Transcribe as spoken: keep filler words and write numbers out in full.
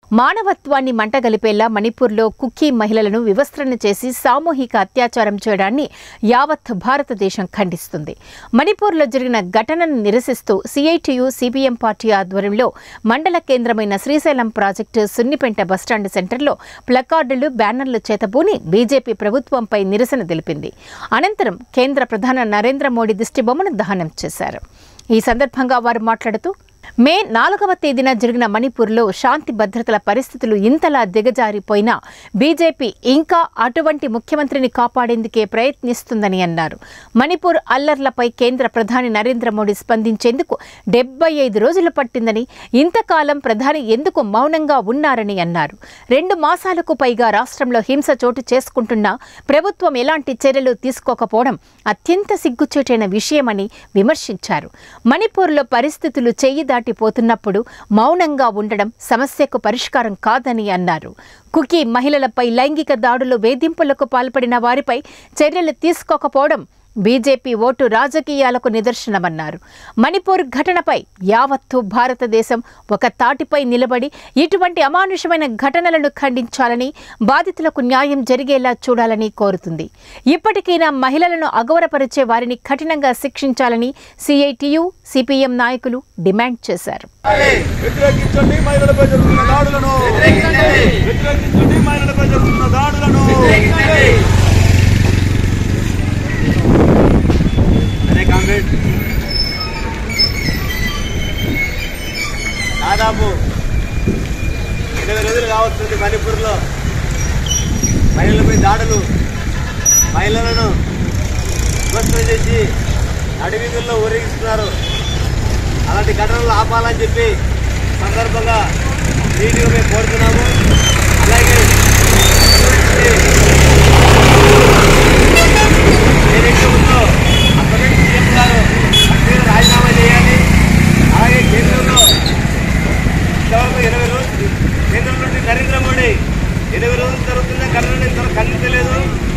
మానవత్వాన్ని మంటగలిపేలా మణిపూర్లో కుకీ మహిళలను వివస్త్రణ చేసి సామూహిక అత్యాచారం చేయడాన్ని యావత్ భారతదేశం ఖండిస్తుంది. మణిపూర్లో జరిగిన ఘటనను నిరసిస్తూ సిఐటియు సిపిఎం పార్టీ ఆధ్వర్యంలో మండల కేంద్రమైన శ్రీశైలం ప్రాజెక్టు సున్నిపెంట బస్టాండ్ సెంటర్లో ప్లకార్డులు, బ్యానర్లు చేతబూని బీజేపీ ప్రభుత్వంపై నిరసన తెలిపింది. అనంతరం కేంద్ర ప్రధాని నరేంద్ర మోడీ దిష్టిబొమ్మను దహనం చేశారు. ఈ సందర్భంగా వారు మాట్లాడుతూ మే నాలుగవ తేదీన జరిగిన మణిపూర్లో శాంతి భద్రతల పరిస్థితులు ఇంతలా దిగజారిపోయినా బీజేపీ ఇంకా అటువంటి ముఖ్యమంత్రిని కాపాడేందుకే ప్రయత్నిస్తుందని అన్నారు. మణిపూర్ అల్లర్లపై కేంద్ర ప్రధాని నరేంద్ర మోడీ స్పందించేందుకు డెబ్బై ఐదు రోజులు పట్టిందని, ఇంతకాలం ప్రధాని ఎందుకు మౌనంగా ఉన్నారని అన్నారు. రెండు మాసాలకు పైగా రాష్ట్రంలో హింస చోటు చేసుకుంటున్నా ప్రభుత్వం ఎలాంటి చర్యలు తీసుకోకపోవడం అత్యంత సిగ్గుచేటైన విషయమని విమర్శించారు. మణిపూర్లో పరిస్థితులు చెయ్యి దాటిపోతున్నప్పుడు మౌనంగా ఉండడం సమస్యకు పరిష్కారం కాదని అన్నారు. కుకీ మహిళలపై లైంగిక దాడులు, వేధింపులకు పాల్పడిన వారిపై చర్యలు తీసుకోకపోవడం బీజేపీ ఓటు రాజకీయాలకు నిదర్శనమన్నారు. మణిపూర్ ఘటనపై యావత్తు భారతదేశం ఒక తాటిపై నిలబడి ఇటువంటి అమానుషమైన ఘటనలను ఖండించాలని, బాధితులకు న్యాయం జరిగేలా చూడాలని కోరుతుంది. ఇప్పటికైనా మహిళలను అగౌరవపరిచే వారిని కఠినంగా శిక్షించాలని సిఐటియు, సిపిఎం నాయకులు డిమాండ్ చేశారు. దాదాపు ఇరవై రోజులు కావస్తుంది మణిపూర్లో మహిళలపై దాడులు, మహిళలను విమర్శలు చేసి అడవిగుల్లో ఊరేగిస్తున్నారు. అలాంటి ఘటనలు ఆపాలని చెప్పి సందర్భంగా నీటిగా మేము కోరుతున్నాము. అలాగే ఏదైతే అక్కడ సీఎం గారు రాజీనామా చేయాలి. అలాగే కేంద్రంలో ఇంతవరకు ఇరవై రోజులు కేంద్రం నుండి నరేంద్ర మోడీ ఇరవై రోజులు జరుగుతున్న ఘటనలు ఇంతవరకు ఖండించలేదు.